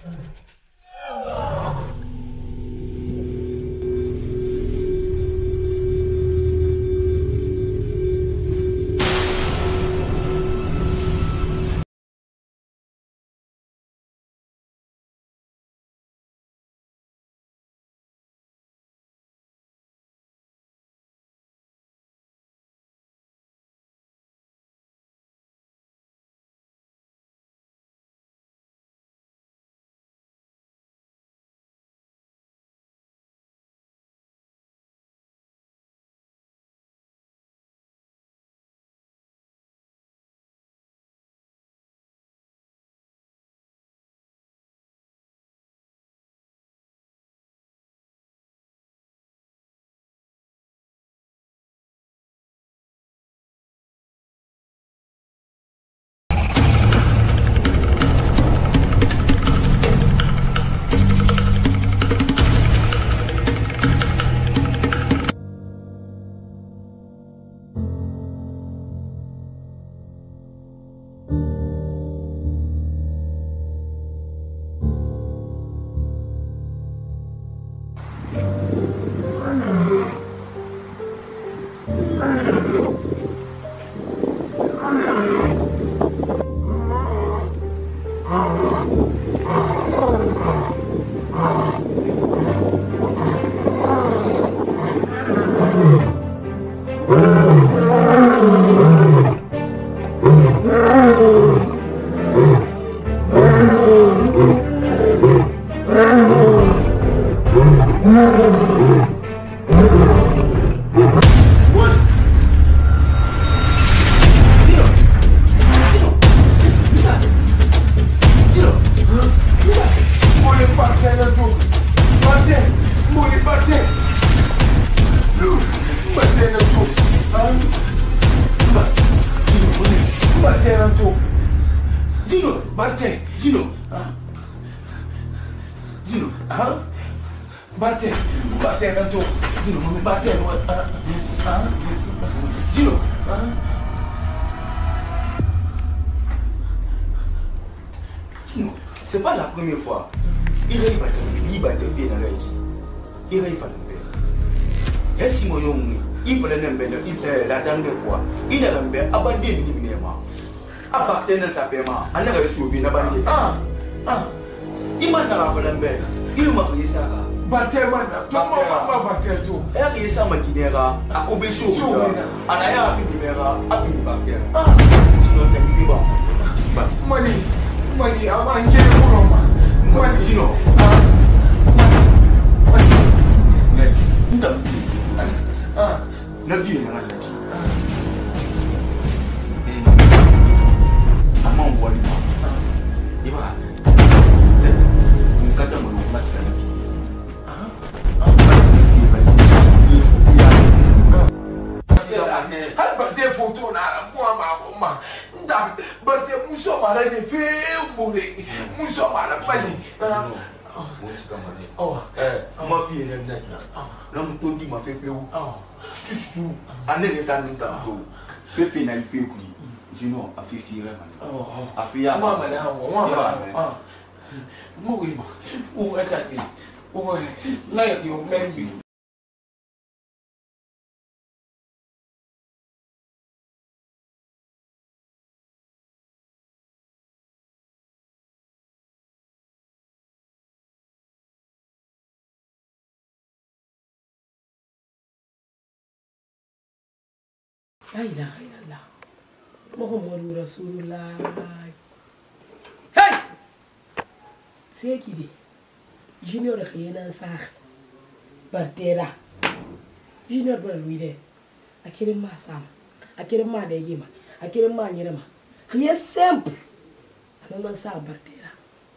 C'est pas la première fois. Il va te faire dans la vie. Il va te faire. Et si mon nom, il va la dernière fois, il a abandonné minimum. Appartenance à paiement, on a reçu une abandonné. Il m'a dit il m'a dit ça. Batema, comment battre tout? Et il s'est maquillé à Kobeso. On a eu un numéro à une banquière. Sinon, t'es vivant. Mani, avant de dire pour moi, Dino. La ilaha illallah. Muhammadu Rasulullah. Hey! C'est qui dit? Junior rien en ça. Bartera. Junior bon lui. Akere ma sam. Akere ma de gima. Akere ma nyerema. Rien simple. Anan sa bartera.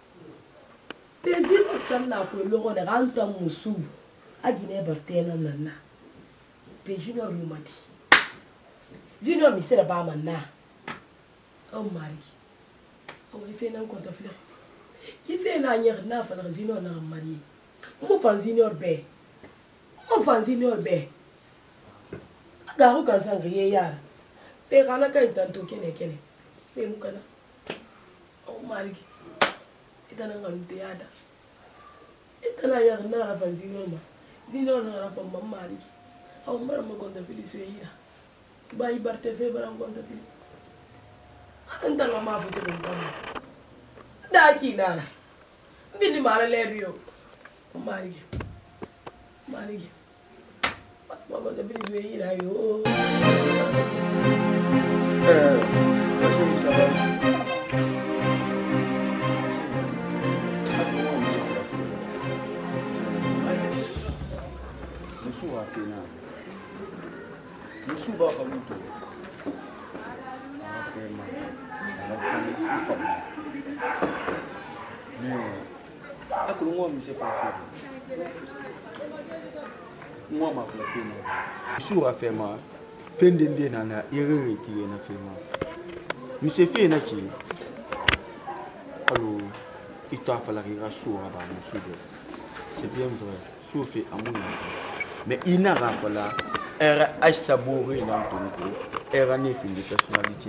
Pezi tam na ko logo de ranta musu. Agine bartera nanna. Pe Junior lumati. Junior mi sera ba manna. Oh Mariki. Oh il fait nan compte fleur. Qui fait na nyer na fa Junior na marié. Mo fan Junior be. Mo fan Junior be. Garu kan sangriye yara. Pe kana kai tanto kene. Pe mukana. Oh Mariki. ita na ngalute yada ita na ya na ra fanzi norma dino na ra fa mamari au mbara mo konta fili suira ba ibarte fe bara konta fili anta na ma futu ngam da ki nana bini mara lebio mamari mari ma konta fili suira yo Musu ba fa mutu. Aku ngomong misi fa. Ngomong ma fa pena. Musu wa fe ma. Fendende na irere ti na fe ma. Misi fe na ki. Allo ita fa la rira soura ba musu de. C'est bien vrai. Soufi amuna. Mais il n'a pas fallu era asabouri dans ton coup era ne fin de personnalité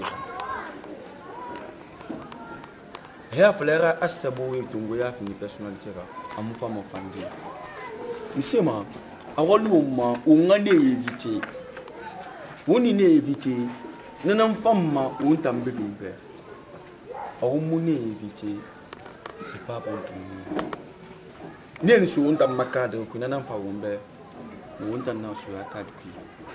ya falera asabouri tungo ya fin de personnalité ra amu fama fandi misema awolu ma ungane éviter woni ne éviter nanam fama untambe dumbe awu ne éviter c'est pas bon pour nous nen so untam makade ko nanam fa wumbe untam na so akade ku.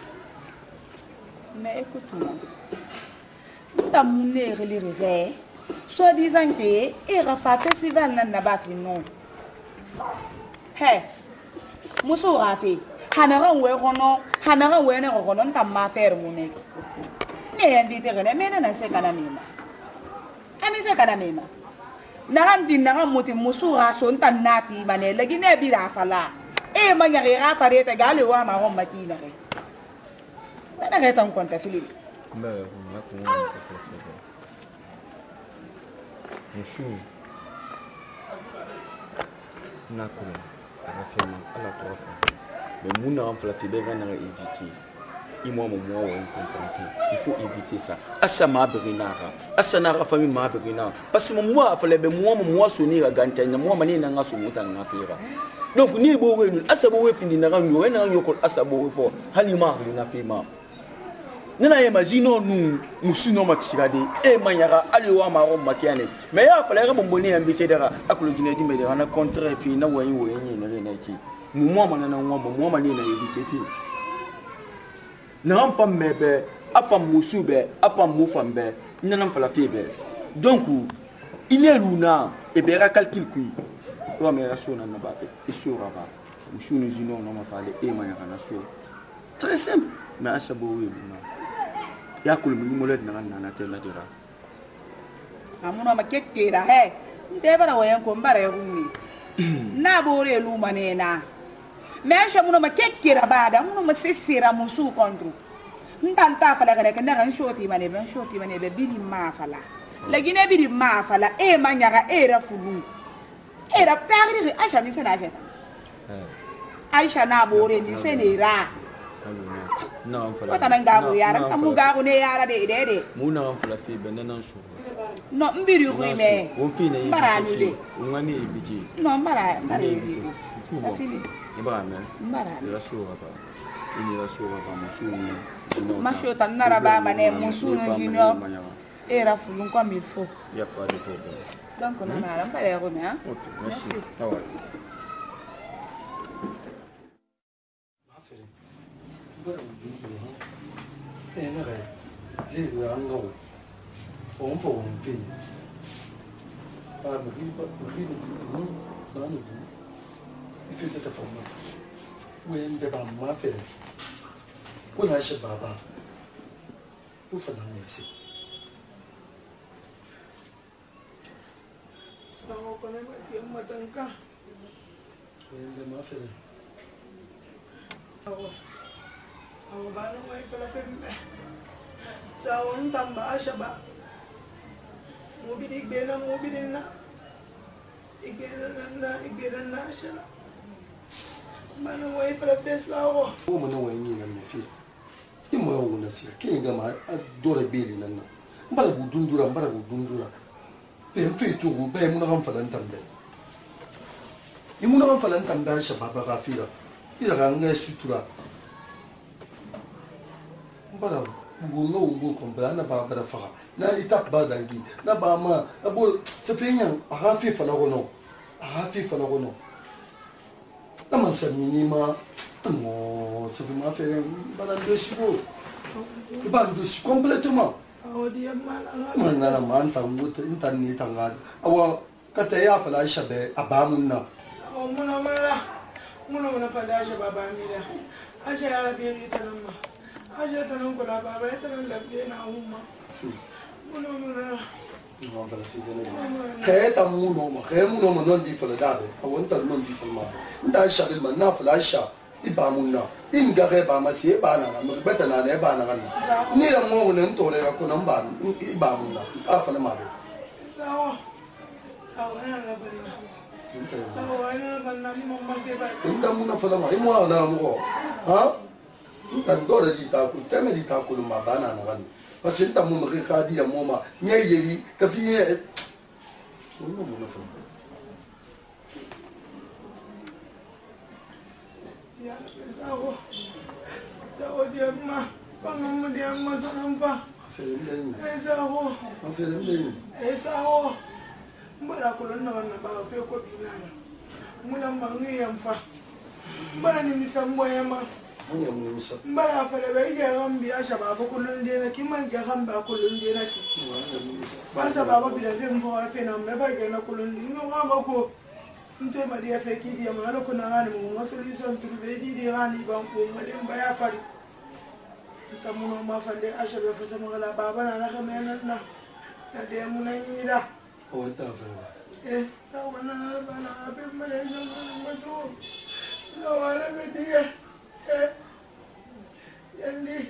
Mais écoute-moi, nous avons les soi-disant que il y a un festival dans pas non. Hey, Moussou Rafi, Hanara ou Rono, Hanara ou Ronon, t'as ma faire mon nez. N'est invité, mais non, c'est Kanamima. Ami c'est Kanamima. Narandi Naramuti Moussou Rasson, t'as nati, mané, la Guinée Birafala. Et Magara Fareta Gallo, ma home machinery. Nana reta un conta Philippe. Mais on a comment ça fait. Monsieur. Nakolo. Rafema ala trofa. Mais mouna en fla febe va na éviter. Il moi on comprend. Il faut éviter ça. Asama berinara. Asanara famille ma berinara. Parce que moi fallait be moi sonner à gantanya moi mané na ngaso muta na fera. Donc ni bo we asabo we findi na ranyo we na yokol asabo we fo halima na fema. Nana imagine nous musuno matishade e manyara aliwa ma rom makiane mais ya fallait bomboni invité dara akulu gine di medera na contre fi na wayi woyi ni na ki mu manana mo mani na éviter fi na femme mebe apa musube apa mufambe nana fala fibe donc il est luna et bera calcul kui o me rasona na ba fait et sur ba musunu jino no ma fale e manyara na so très simple mais asabo we luna yakul mu moled na na tela dira Amuna makekera he ndebara wayan ko mbara yumi na bore lu manena mesha muno makekera bada muno masisira musu kontro ntanta fala kada kana kan shoti mane be biri ma fala lagine biri ma fala e manyaka era fulu era pagri aisha mi sana jeta aisha na bore ni senera non fala wata nangabu yara kamugabu ne yara de muna fala fi benana shu no mbiri ruime on fi ne barani de ngani ibiti no mbara ibiti safili ibrahim mbara la sura ba ini la sura ba musuni jino masho tanara ba mane musuni jino era fulun comme il faut y a pas de problème donc on a la mbara ruime hein ok merci tawa 那个这个人我往复往变，把每个主哪里不，一飞得风了，我也得把麻烦，我还是爸爸，不分他们事。 Sango ko na yung matangka. 我也得麻烦。 Ang ba nung may falafel sa untang ba siya ba? Mubidig na. Igbiran na siya. Manong may falafel sa ako. 我们那玩意呢没费，一模样我那事，看人家嘛啊多来别的呢，mbara kudundura ben fetu be mun ram falan tambe ni mun ram falan tambe shababa gafira ila ganga sutura bara bungo ungo kompra na ba bara fa na itap ba dangi na ba ma abo se penyan agafi fala gono na mansani ni ma no se ma faire bara desiko ba desiko complètement mana manta muta intani tanga awa kata ya fala shabe abamunna muna fala shababa mira aje ya biye tanama aje tanon ko la baba tanon la biye na umma muna kayeta muno ma non di fala dabe awon tan non di fala nda shabe man na fala sha ibamunna inga ke ba ma sie ba na ma beta na ne ba na kan ni la mo ne to le ko nan ba ibamunna ka fala ma be sawa na la bana sawa na bana ni mo ma se ba inda muna fala ma imo na mo ha ntan do da di ta ku teme di ta ku ma ba na kan parce que ntan mo ma ka di ya mo ma nye yeri ka fi ne mo na fala Sawo dia ma, pangamu dia ma sanampa. Sawo. Sawo. Mbara kulona wana ba fe ko binana. Mula mangi yamfa. Mbara ni misambo yama. Mbara fele be ya gambi asha baba kulunde na kiman ga gamba kulunde na ki. Basa baba bi da mfo fe na me ba ga na kulunde no ngama ko. Nte madia feki dia malo kuna ngani mu solution trouver di ngani banko madem baya fari tamuno ma fande asha be fasa mangala baba na khamena na de munayira o ta fa ta wana bana be male no maso no wala be dia yandi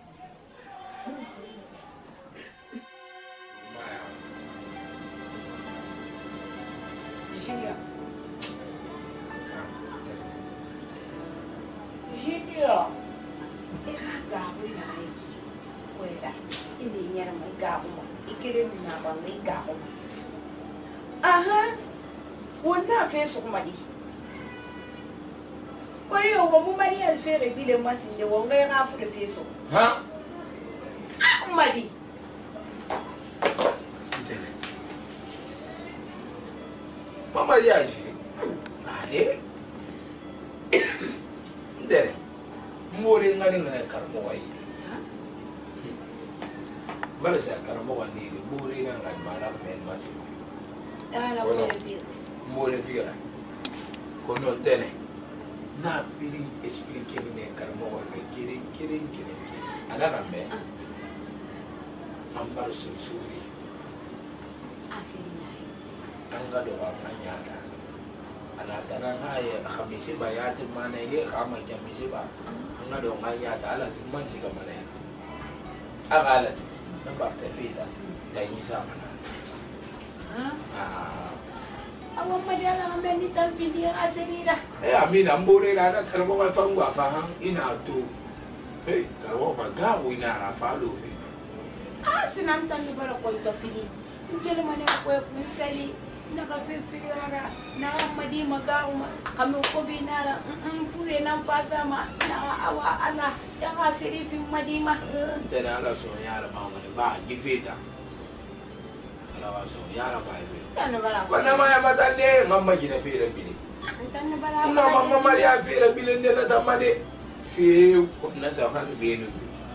Junior, ik ga gaven naar je. Oeda, in die jaren mijn gaven, ik keer hem naar mijn gaven. Aha, wat na feest op mij? Kori yo, wat moet mij al faire bile mas in de wonga ya gafu de feest op. Ha? Ah, madi. Mama yaji. Ade. Ndere. Mbore ngani ngana karmo wai. Mara sa karmo wani ni mbore na ngani mara men masimo. Ah, la Mbore fiya. Kono tene. Na pili explique ne karmo wani kiri. Ana kambe. Amparo suri. Asini. Anga do wa manyata. Anatara ngaya khamisi bayati mana ye kama khamisi ba anga do nganyata ala timanzi kama na aga ala ti namba tafida tanyisa mana Awak madala kami ni tanfidi aserira. amina mbore la karbo wa fangu afaha ina to karbo ba gawo ina rafa lo fi Sinantan ni bara ko tafidi. Ngelo mane ko kunsali nakafifira na madi magauma kami ko binara fure nan patama na awa ala ya kasiri fi madima tena ala so yara ba wala ba gifeta ala wa so yara ba ibe tan bara ko wana maya matande mamma gina fere bile tan bara na mamma maria fere bile ne na tamade fi ko na ta hanu benu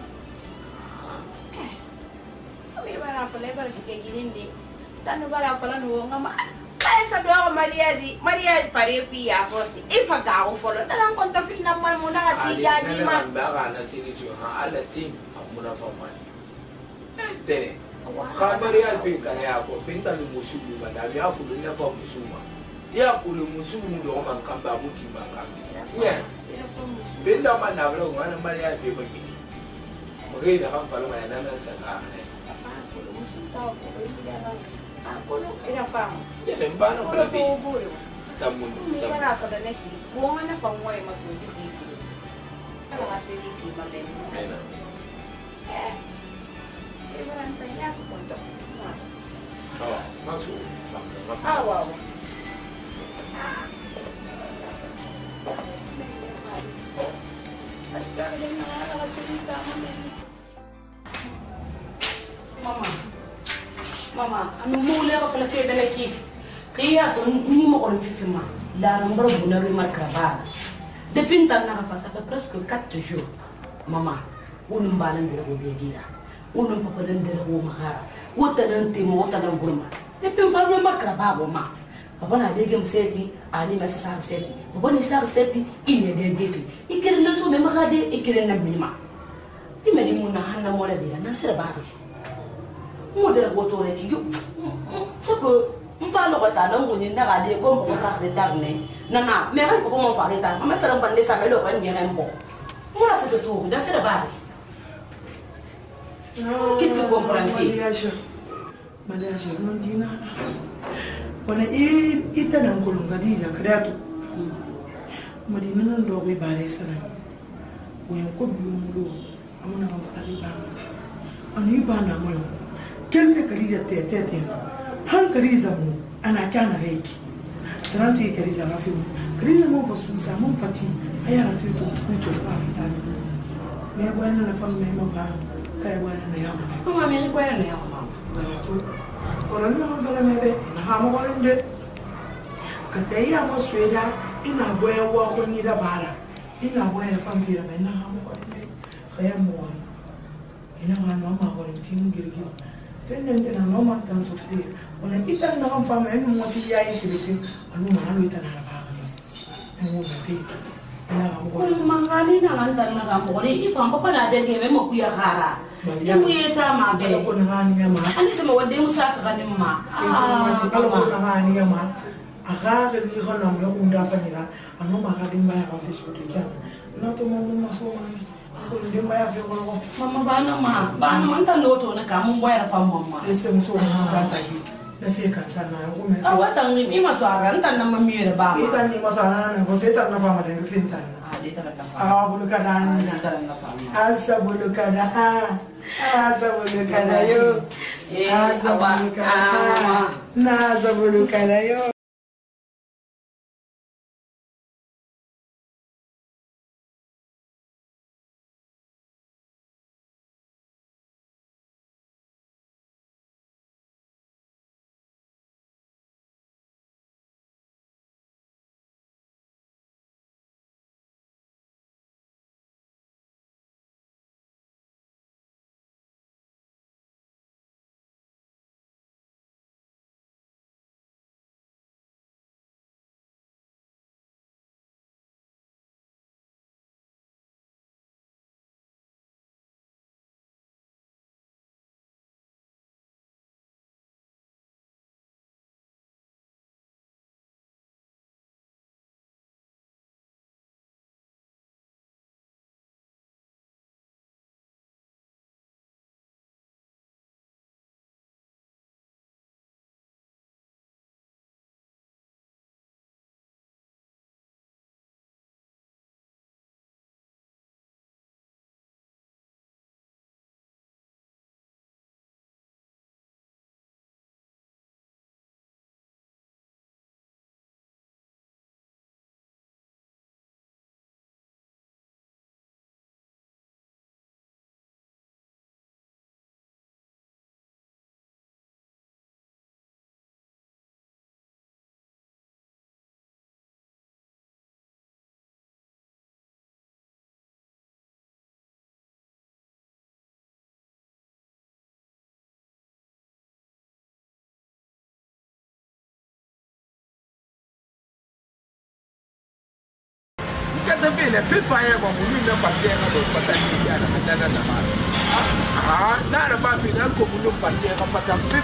we bara ko le bara sike gilinde tan bara ko lan wo ngama esa do Maria pare pi ya fosi ifa ga o folo na kon ta fil na mal mo na ti ya di ma ba ga na sirisio ha ala tim amuna fama tene khabari al fi kan ya ko pinta ni musubu ba da ya ku na fa musuma ya ku musubu do man kan ba buti ba kan ya pinta man na blo ngana Maria fi ba ki mo ge da kan falo ma na na sa ka ne aku ina famu ya le mbana ko la fi tamun ni bara ko da neki ko mana fa ngoi ma ko di fi ala asiri fi ma ben ena bara ntanya ko konto Masuk. Wow. Mama, anu mulai apa kalau saya belaki? Iya tu ni mau orang firma. Larang baru benar rumah keraba. Depintan nak fasa presque 4 jours. Mama, unum balan dia boleh dia. Unum papadan dia rumah mahara. Utanan timo, utanan gurma. Depin fa rumah keraba mama. Papa na dege mseti, ani masa sa seti. Papa ni sa seti, ini dia gefi. Ikir na so me magade, ikir na minima. Ti me di muna hanna mo la dia na sera baati. Mo de ko to reti yu. So ko mfa lo ko ta na nguni na ga de ko mo ka de tarne. Na me ga ko mo fa de ta. Ma ta ran bande sa me lo kan ni rembo. Mo la se to, da sera baati. Qui peut comprendre? Mariage, non dina. Wana ita nan kulunga dija kadatu. Madina nan do be bare sana. Wen ko biyo mulo amuna kan fara ba. Ani ba na mo. Kelfe kaliza te. Han kaliza mu ana kana reiki. Tranti kaliza rafi. Kaliza mo fasu sa mo fati. Ayara tu to ba fita. Me bwana na fam me mo ba. Kai bwana na yawo. Mama me ni bwana na yawo mama. Orang nak kalau mebe, nak mau orang je. Katanya mau sueda, ina boleh buat orang ni dah bara, ina boleh family dah, ina mau orang je. Kaya mau, ina mana nama orang timu giri. Fenen ina nama tan sukri. Orang kita nama family, ina mau siapa yang kirisin, alu mana lu kita nak apa ni? Mau nanti, ina mau orang. Mangani na lantar na kamu, ini ifam papa na ada game mau kuya kara. Yang kuya sama be. Kalau nahani ya mah. Ani sama wade musa kan ma. Kalau nahani ya mah. Agar ni kalau nak unda fanyira, anu maka dimba ya kafe sudah kan. Nanti mau masuk mana? Aku dimba ya fe kalau. Mama bana mantan loto na kamu bayar fam mama. Sese muso mama tadi. Na fe kan sana aku mesti. Awatang ni masuk aran tan nama mira ba. Kita ni masalah na, kau setan na fama dengan fintan. Di tanah fam. Bulu kadang. Tanah fam. Asa bulu kadang. Asa bulu kadayo. Asa bulu kadang. Nasa bulu kadayo. Kata bela pepa ya ba mulu na parte na do patani ya na na na ma. Na ba fi na ko mulu parte ka pata pe.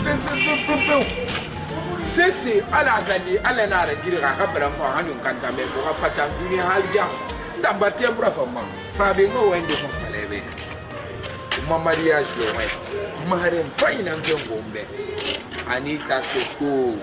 Sesi ala zali ala na ra giri ka bran fa hanun kanta me ko ka pata duni hal jam. Dan batte mbra fa ma. Fa be ngo wende ko falebe. Ma mariage do mai. Maharen faina ngombe. Anita ko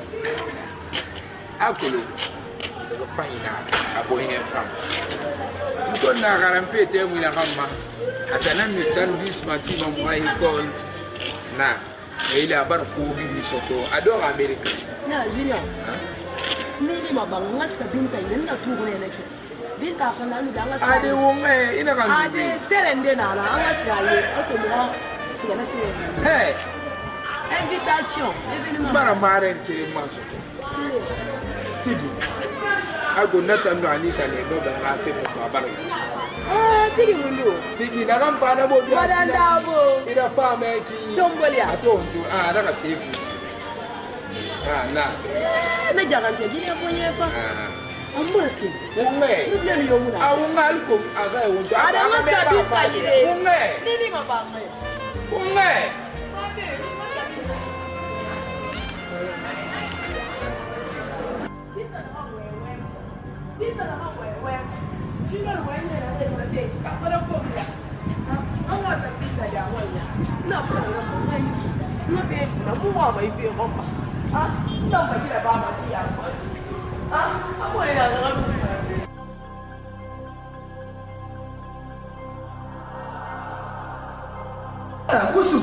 akulu faina aboyen fam ko na garampe te mu na kama atana mi service mati mo mai call na Et il a barre pour Bibi Soto. Adore Amérique. Non, Junior. Mimi mabanga binta yenda tuure nake. Binta kana lu danga sa. Ade wonge ina kan. Ade serende na la anga sale. Oto mo sigana sile. Hey. Invitation. Bara marente masoto. Tigi. Ago nata ndo anita ne no ba ka fe to abara. Ah, tigi mundu. Tigi na kan pa na bo bi. Wadanda bo. Ida fa me ki. Tombolia. Atonjo. Ah, da ka sefu. Ah, na. Na jagan ke jini aponye fa. Amurati. Wonge. Nubele yomuna. Ah, wonge alko aga wonjo. Ada ngasa binta yire. Wonge. Nini mabanga. Wonge. Musu.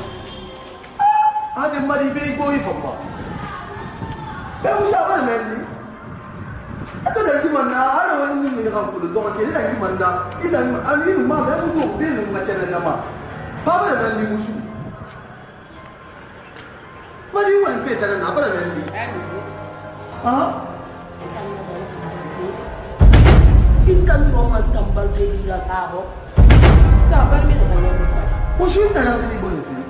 Ada mari be boy fama. Be musa ba mendi. Ato da dimana ara wani mun ne kan kudu don ke da dimana idan ani ma be mu be ne matana na ma. Ba ba da mendi musu. Mari wan pe da na ba da mendi. Ah? Ikan roman tambal ke dira taho. Sabar mi na ba. Musu da na ni bon fi.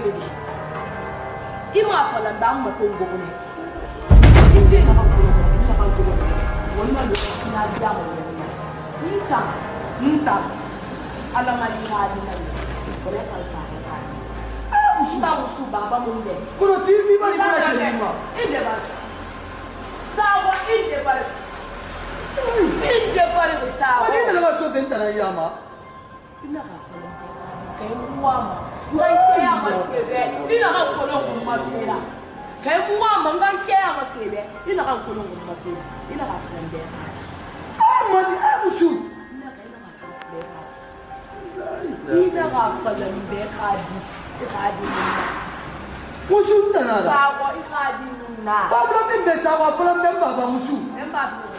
Ima falan da amma to go ne. Inde na kan kudu. Wannan lokacin na ji dama wani nta alamari hadi na ne kore kan sa ka musu baba mun de Kuno TV ba ni ba ke ma. inde ba sawa inde ba sawa Ba ni da ba so den tana yama. ina ka fara kai muama ngai ke amaskebe ina ka kono ko mafira kai muama ngai ke amaskebe ina ka kono ko mafira ina ka fara de Mani musu. ina ka fara de kadi Musu da na da. sawa ikadi na Ba min be sawa fara den baba musu. emba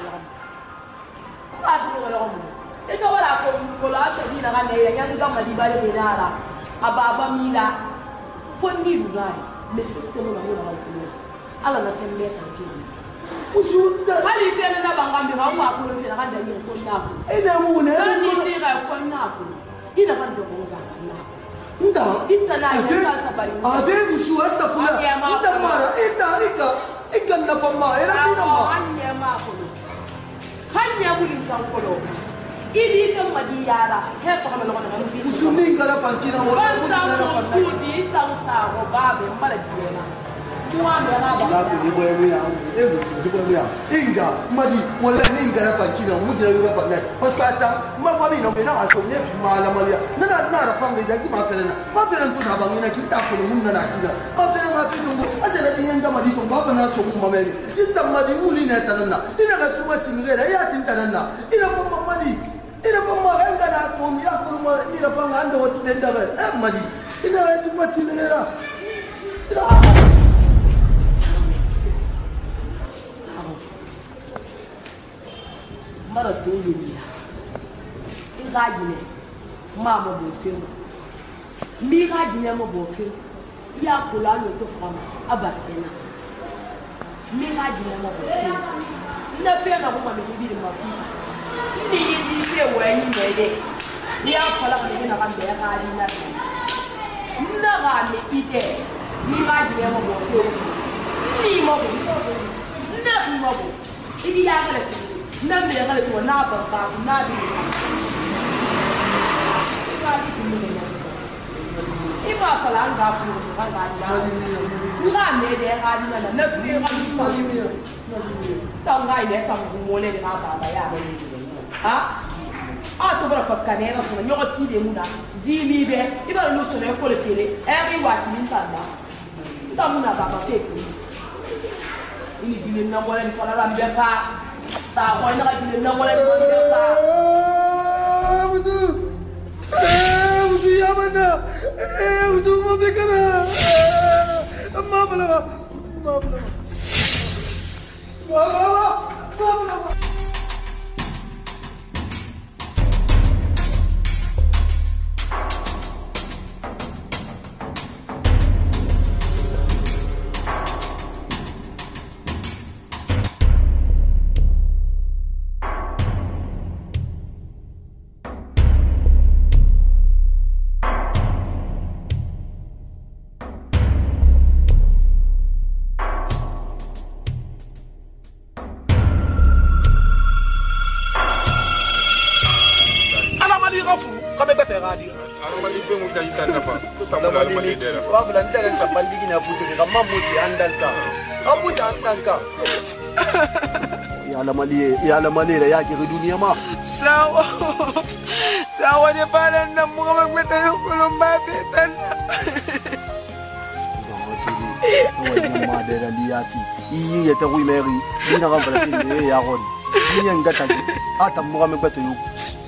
ko lo ito wala ko la shadi na kan ne yan ga mali bale binara ababa mila fonni dugari mesese mo na mo na ko ala na sembe kan ki Musu da. hali fe na bangambe ba wa ko fe na kan da yin ko na ko Ina mu ne. ni ni ga ko na ko ina kan da ko ga na Nda. inta na ya ka sabari Ade musu asafuna. Nda mara ida na fama era ina ma. hanya ma ko hanya buli san ko lo idi kan madi yara he fa kana lokona ma bi Musu ni ngala pankina wala ban musu ta na mo fama. su di ta sa ro ba be mbala diena tuwa me na ba Na ku ni boye mi ya. Musu di boye mi ya. Inga madi wala ni ngala pankina mu dira ga fama. Paska ta ma fa mi no be na aso ne fi mala malia. Na ra fanga da ki ma fere na. Ma fere tu na ba ni na ki ta ko mun na ki da. Ma fere ma fi dungo. Ajala ni yanga madi ko ba na so mu ma me. Inda madi uli ne tanana. Ina ga tuwa ti ngere ya tin tanana. Ina fa ma madi. Ina fa ma ganga na ko mi ya ko ma ina fa ma anda wata den da ba. Madi. Ina ga tuwa ti ngere. mara to yi in ga gine ma mo bo fe mi ga gine mo bo fe ya kula no to fama abatena mi ga gine mo bo fe na fe na ko ma me bi ma fi ni ni fe wa ni me de ya kula ko ni na kan be ga ni na ga ni ide mi ga gine mo bo fe ni mo bo na mo bo idi ya ga na me ga le to na ba ba na bi iba fala nga fu nga nga me de ga di na na fi ga di ma ta nga ile ta mo le ga ba ba ya ha a to bra fa kanela so nyo ti de muna di mi be iba lu so le ko le tele e ri wa ti nta na ta muna ba ba te ko ini di na mo le fa la mbe fa ta ko na di na mo le fa Musu ya mana. Musu mau fikir. Yala malira yake dunia ma sawa de para na mo magmeta yung kulumba fetan madera liati iyi yeta wi meri dina ka bala tin ya gon dina ngata ata mo ka magbeto yu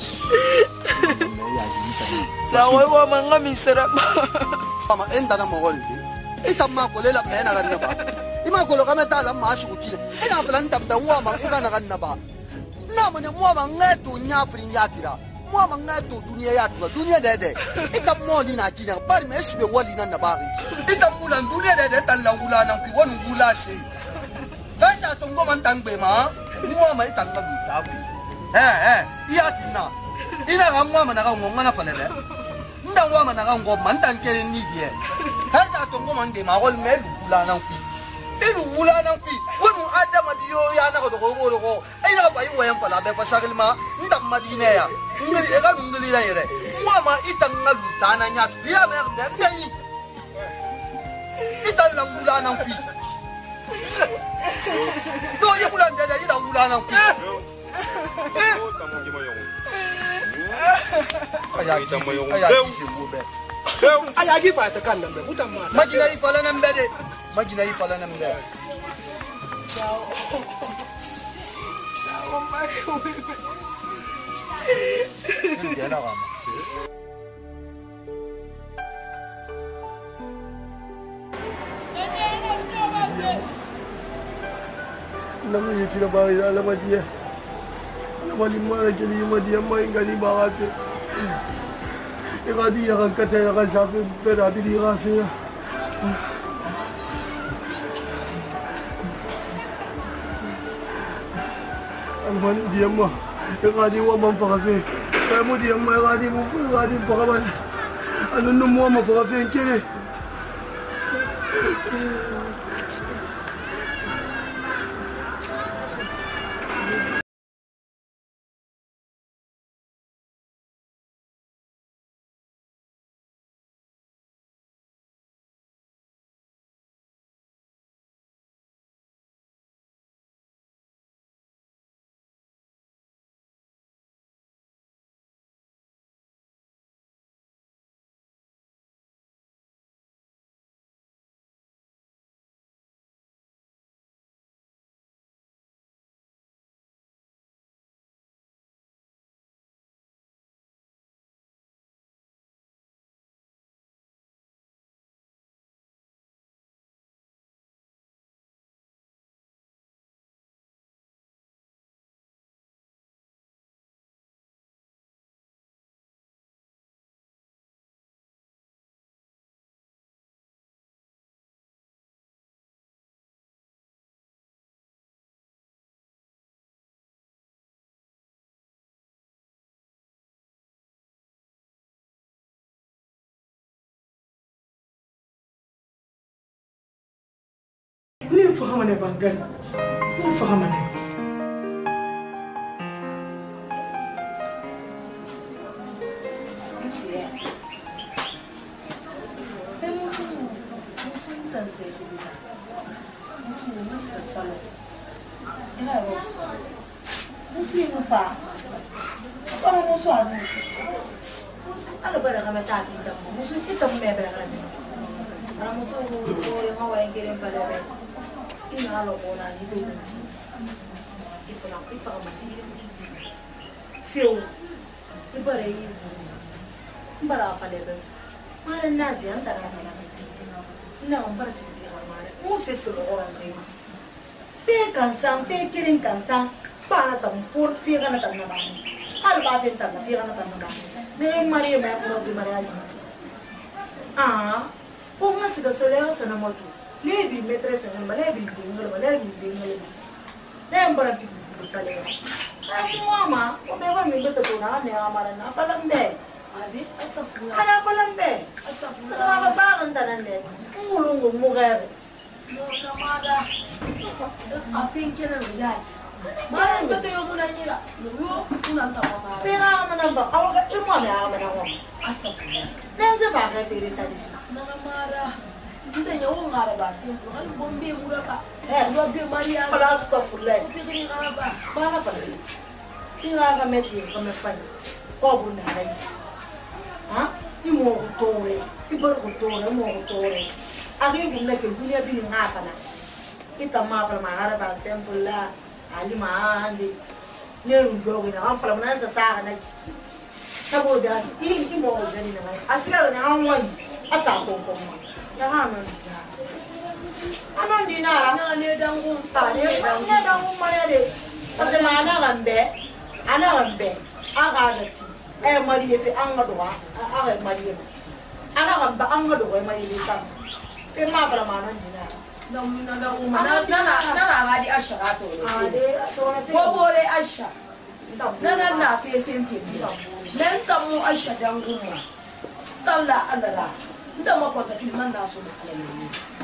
sawa wa manga misera mama enda na mo gon itamma ko lela mena kan na ba ima ko lo ka meta la ma shu ki ina plan tambe wa ma ina kan na ba na mo ne mo ma ngeto nya frin yatira mo ma ngeto dunia yatwa dunia dede itammo ni na kinya bari me sube wali na na bari itamula dunia dede tan la wula na ku wonu wula se ka sa to ngo man tangbe ma mo ma itanga du ta ku yatina ina ga mo ma na ga ngo ngana fale be nda ngo ma na ga ngo man tan kere ni die ka sa to ngo man de ma gol me wula na ku ilu wula na ku wonu adama diyo ya na ko do ko ina ba yi wayan fala be fasagilma nda madine ya ngeli ega ngeli la yere mama itanga lutana nyatu ya me de ngani italla wula na ku do ye wula de ida wula na ku aya gi fa ta kan nambe utamma majina ifala nambe de majina ifala nambe namu yitira ba ya la madiya na mali mara kali madiya mai ngani ba ate igadi ya kan kata ya kan safi pera bi di rafi almani dia mah igadi wa man farafe kamu dia mah igadi faraman anu no mo ma farafe kene ni fahamane bangani ni fahamane Ina lo bona ni do. Ifa ma fio. Ibare yi. Mbara fa de. Mara nazi antara na. Ina mbara fi. Muse solo orang prima. Pe cansang, pe kiring cansang, para tam fur, figa na tam na bani. Hal ba fin tam na figa na tam na bani. Neng Maria me puro di Maria. Ah, kung nga siga soleo sa namoto. Lebi metre sa ngol, lebi bingal, lebi bingal. Neng bara fi saleo. Ay mama, o be wa mi beto na ne amara na palambe. Abi asafuna. Ana palambe. Asafuna. Sa ba kan tanande. Ngulungu mugere. No namada. Afin kenan riyad. Mara beto yo muna nyira. Yo kunan ta mama. Pera mana ba? Awaga imo me amana wa. Asafuna. Nenze ba ga tiri tadi. Namara. Kita nyawo ngara ba simple. Hal bombe mura ba. Eh, Yo be Maria. Palas ko fulle. Tigri ngara ba. Ba pa. Pera ga meti ko me fa. Ko bu na rai. Ha? Imo ko tore. Ibar ko tore, mo ko tore. Agi bu na ke dunia bi ngapa na. Kita ma fa ma ngara ba simple la. Ali ma andi. Ne njogo na am fa na sa sa na. Saboda imo ko jani na mai. Asila na an wani. Ata ko ko ma. Ya ha no. Anon dinara. Na ne dangun. Tare ne dangun maya de. Ase mana gambe. Ana gambe. Aga dati. Mariye fi an gadowa. Aga mariye. Ana gamba an gadowa mariye ta. Pe ma bara mana dinara. Na ba di asha to. Ade to na Ko bore asha. Na fe simple. Len tamu asha dangun ma. Talla andara. Nda mako ta filman da su alayi.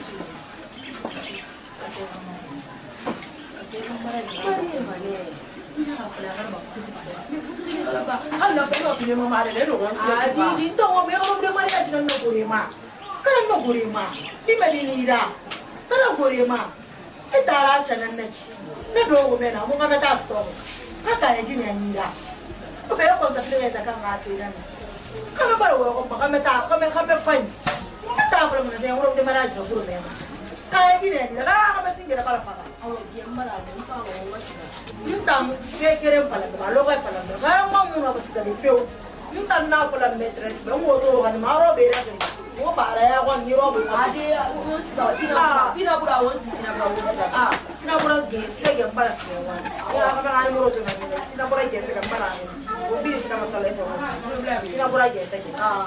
Allah fa yo tuni mama le do gon sai ba di to mo me o de Maria jinan no gore ma kana no gore ma di me ni da kana gore ma e tara shanan na ki ne do go me na mo ga ta sto haka ne gini ni da ko be ko ta fere da kan ga fi dan kana ba wo ko ga me ta ko me ga me fan ta ko mo ne o de Maria jinan go me ma ka gini ni da ga ba singira para fa awo di mara ne fa wo wasina Yuntam kere pala ba lo ga pala ba ma mu na basika ni feu yuntam na pala metres ba mo to han ma ro be ra ga mo ba ra ya kwa ni ro be ade wo sita tina bura wo tina bura ge se ge ba se wa ya ga ba ni ro to na tina bura ge se ga ba ra ni wo bi se ka masala eso tina bura ge se ge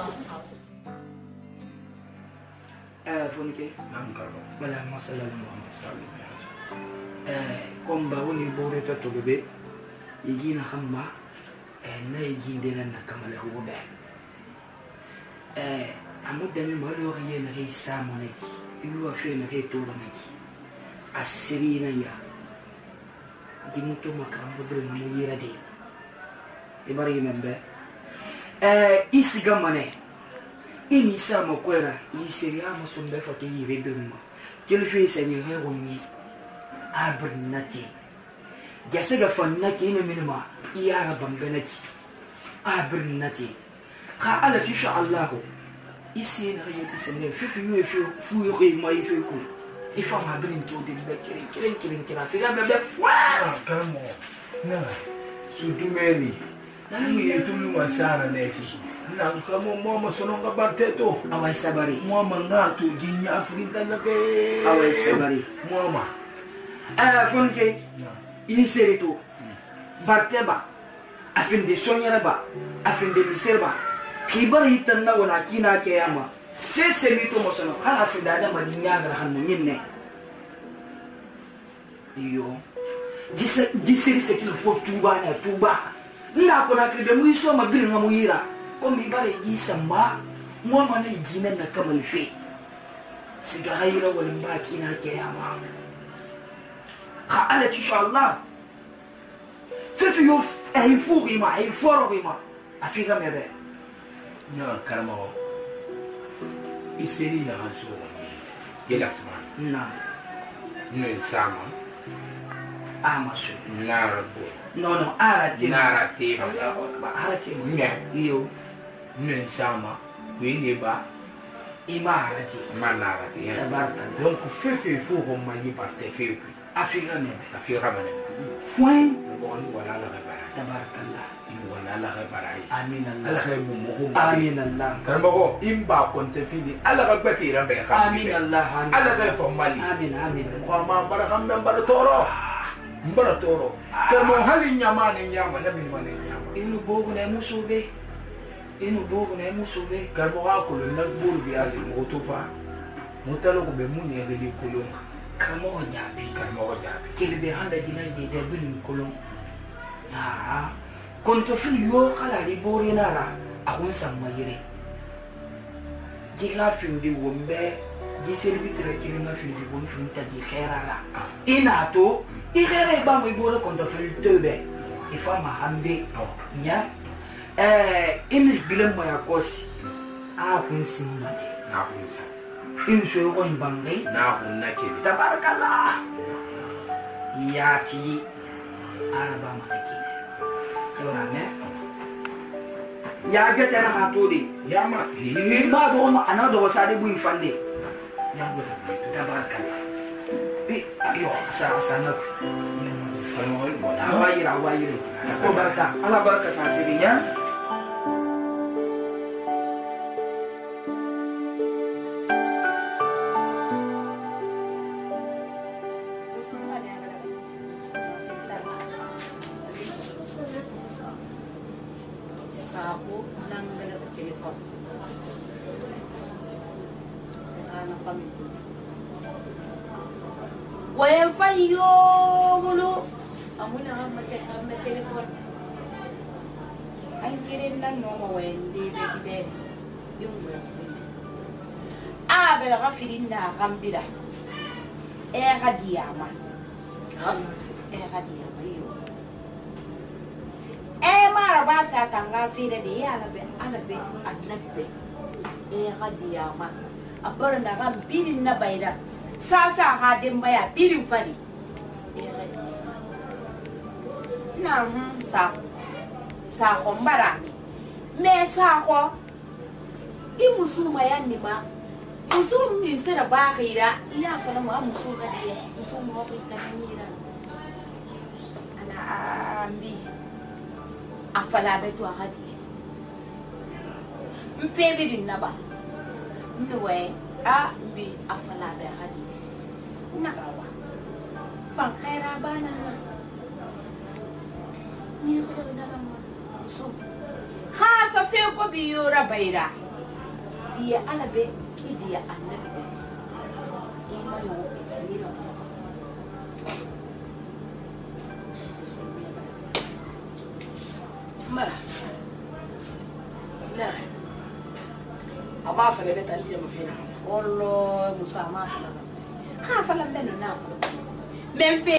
fonike nam karbo bala masala Muhammad sallallahu alaihi wasallam komba woni bore tato bebe yigina xamma na yiginde na kamale ko be amu dami ma do riye na ri samone ki ilu afi na ri to na ki asiri na ya dimuto makambo do mo yira de e bari membe isi gamane ini sama kwera isiri ama sumbe fati yire dum kelfi senye he woni abernati jasega fannati ina minma iyara bambanati abernati ka ala fi sha Allah isi na yati sene fi fu yo mai fi ku ifa ma bin to de kirin kira fi ga bebe fwa kamo na su dumeni mu yetulu masara ne ki na kamo mo sono ga barteto awai sabari mo mangato jinya afrika na ke awai sabari mo fonke insere to barteba afin de sonyara ba afin de miserba kibar hitan na wala kina ke yama se mito mo sono kana afin da ma dinya ga han mun ne yo jisiri se kilo fo tuba na tuba na ko na kribe mu iso ma bil ngamu yira ko mi bare jisamba mo ma na jina na kamal fe siga hayra wala ba kina ke yama قالت إن شاء الله في يوف هيفوقي ما هيفورقي ما أفيقا ميبه نعم كلامه يسيري لها شغل يلا سمع نعم من سامع أما شو ناربو نو أرتي نارتي أرتي نعم يو من سامع وين يبا imarati manara ya tabaraka donc fefe fo ko magi parte fe afirane afira mane point bon wala la bara tabaraka wala la bara amin ala allah khay mu mo amin allah karma ko imba konte fini ala ga bati rambe kha amin allah ala ga fo mali amin amin ko ma bara kam mbara toro mbara toro karmo hali nyama ne nyama na min mane nyama inu bogu na musube karmo ga ko na buru bi asi mo to fa mutalo ko be mun ne de kolon karmo jabi kelbe handa dina de bilin kolon konto fil yo kala di bore nara awon samma yire jiga findi wombe ji serbi tere kile na findi won finta ji khairala ina to i khaira ba mo bore konto fil tebe ifama hambe nya ini bilen mo ya kosi a kun simma na kun sa in so ko bangai na kun na ke tabarakallah yati araba makaki Kena ne? Ya get na matodi. ya ma Ma do ma ana do sade bu infande. Ya go tabaraka. Bi ayo sa sana. falmo ko Awayira. Ko baraka. Ala baraka sa sirinya. Sabo nang gala ke telefon. Ana kami. Wayan fayo mulu. Amuna am telefon. An kirin nan no ma wende de gibe yung bela ka firin na kambira ka diyama ka diyama yo mara ba sa tanga fira de alabe adnabe ka diyama abar na kan bilin na bayda sa ha din baya bilin fari na sa kombara me sa ko imusuma yani ma musum min sera bakhira ya fara ma musum ka dia musum mo ko tanira ana ambi afala betu ahadi mpebe din naba nwe bi afala be ahadi nakawa pankera bana ni ko na musum ha sa fe ko bi yura bayra dia alabe dia annabi ima yo tanira mara la aba fa le tanira mafina wallo musa ma fala ka fala ben na men